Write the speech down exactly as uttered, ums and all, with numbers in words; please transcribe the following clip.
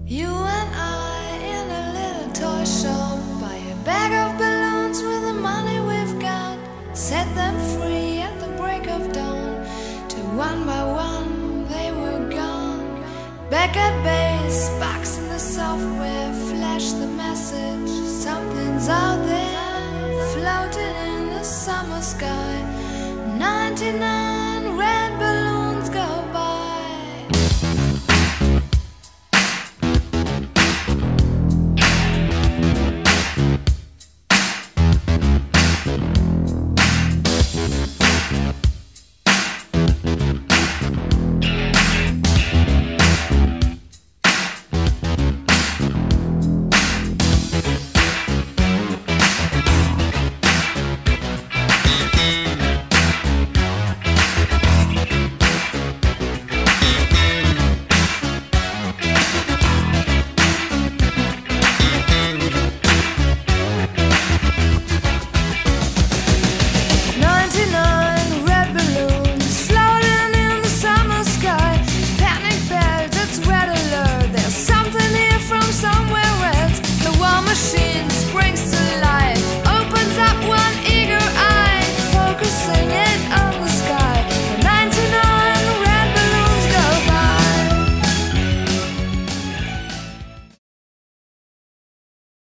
You and I in a little toy shop, buy a bag of balloons with the money we've got, set them free at the break of dawn, till one by one they were gone. Back at base, box in the software, flash the message, something's out there, floating in the summer sky. ninety-nine